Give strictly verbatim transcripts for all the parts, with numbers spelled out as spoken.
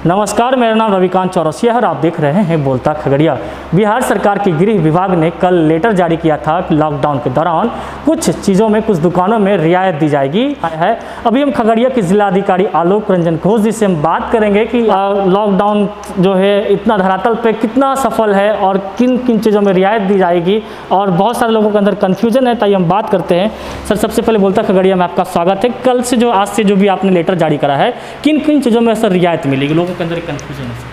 नमस्कार, मेरा नाम रविकांत चौरसिया है और आप देख रहे हैं बोलता खगड़िया। बिहार सरकार के गृह विभाग ने कल लेटर जारी किया था कि लॉकडाउन के दौरान कुछ चीज़ों में, कुछ दुकानों में रियायत दी जाएगी है। अभी हम खगड़िया के जिलाधिकारी आलोक रंजन घोष जी से हम बात करेंगे कि लॉकडाउन जो है इतना धरातल पे कितना सफल है और किन किन चीज़ों में रियायत दी जाएगी, और बहुत सारे लोगों के अंदर कन्फ्यूजन है, ताकि हम बात करते हैं। सर, सबसे पहले बोलता खगड़िया में आपका स्वागत है। कल से जो आज से जो भी आपने लेटर जारी करा है, किन किन चीज़ों में सर रियायत मिलेगी? लोगों के अंदर एक कन्फ्यूजन है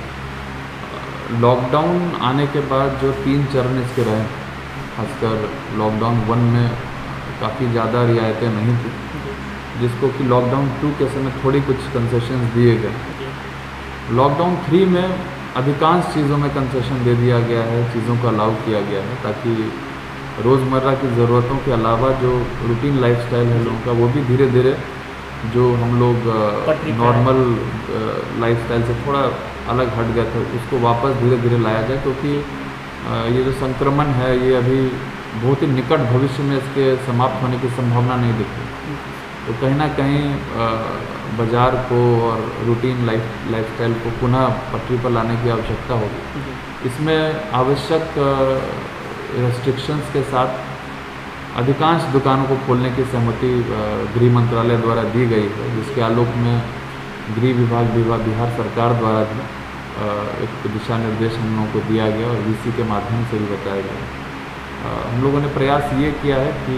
सर। लॉकडाउन आने के बाद जो तीन चरण इसके रहे, खासकर लॉकडाउन वन में काफ़ी ज़्यादा रियायतें नहीं थी, जिसको कि लॉकडाउन टू के समय थोड़ी कुछ कंसेशंस दिए गए। लॉकडाउन थ्री में अधिकांश चीज़ों में कंसेशन दे दिया गया है, चीज़ों को अलाउ किया गया है, ताकि रोज़मर्रा की ज़रूरतों के अलावा जो रूटीन लाइफस्टाइल है लोगों का, वो भी धीरे धीरे जो हम लोग नॉर्मल लाइफस्टाइल से थोड़ा अलग हट गए थे, उसको वापस धीरे धीरे लाया जाए, क्योंकि ये जो संक्रमण है ये अभी बहुत ही निकट भविष्य में इसके समाप्त होने की संभावना नहीं दिखती। तो कहीं ना कहीं बाज़ार को और रूटीन लाइफ लाइफस्टाइल को पुनः पटरी पर लाने की आवश्यकता होगी। इसमें आवश्यक रेस्ट्रिक्शंस के साथ अधिकांश दुकानों को खोलने की सहमति गृह मंत्रालय द्वारा दी गई है, जिसके आलोक में गृह विभाग विभाग बिहार सरकार द्वारा भी एक दिशा निर्देश हम लोगों को दिया गया और वीसी के माध्यम से भी बताया गया। हम लोगों ने प्रयास ये किया है कि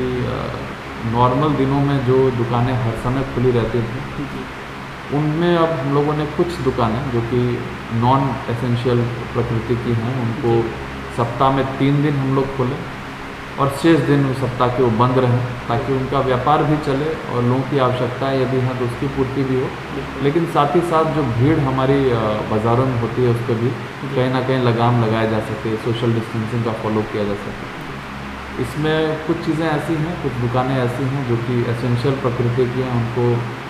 नॉर्मल दिनों में जो दुकानें हर समय खुली रहती थी, उनमें अब हम लोगों ने कुछ दुकानें जो कि नॉन एसेंशियल प्रकृति की हैं, उनको सप्ताह में तीन दिन हम लोग खोलें और शेष दिन उस सप्ताह के वो बंद रहें, ताकि उनका व्यापार भी चले और लोगों की आवश्यकताएं यदि हैं तो उसकी पूर्ति भी हो। लेकिन साथ ही साथ जो भीड़ हमारी बाज़ारों में होती है, उस पर भी कहीं ना कहीं लगाम लगाया जा सके, सोशल डिस्टेंसिंग का फॉलो किया जा सके। इसमें कुछ चीज़ें ऐसी हैं, कुछ दुकानें ऐसी हैं जो कि एसेंशियल प्रकृति की हैं, उनको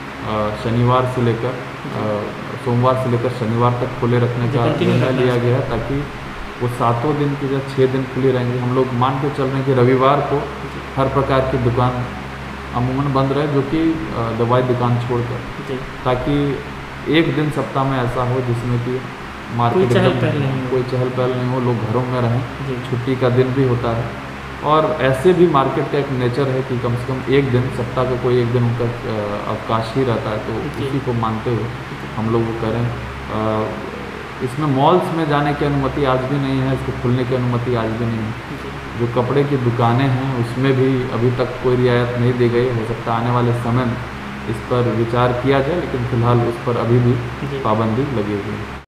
शनिवार से लेकर सोमवार से लेकर शनिवार तक खुले रखने का निर्णय लिया गया है, ताकि वो सातों दिन की जब छः दिन खुली रहेंगी। हम लोग मान के चल रहे हैं कि रविवार को हर प्रकार की दुकान अमूमन बंद रहे, जो कि दवाई दुकान छोड़कर, ताकि एक दिन सप्ताह में ऐसा हो जिसमें कि मार्केट कोई चहल पहल नहीं कोई चहल पहल नहीं हो, लोग घरों में रहें, छुट्टी का दिन भी होता है। और ऐसे भी मार्केट का एक नेचर है कि कम से कम एक दिन, सप्ताह का कोई एक दिन उनका अवकाश ही रहता है, तो उसी को मानते हुए हम लोग वो करें। इसमें मॉल्स में जाने की अनुमति आज भी नहीं है, इसको खुलने की अनुमति आज भी नहीं है। जो कपड़े की दुकानें हैं उसमें भी अभी तक कोई रियायत नहीं दी गई। हो सकता है आने वाले समय में इस पर विचार किया जाए, लेकिन फिलहाल उस पर अभी भी पाबंदी लगी हुई है।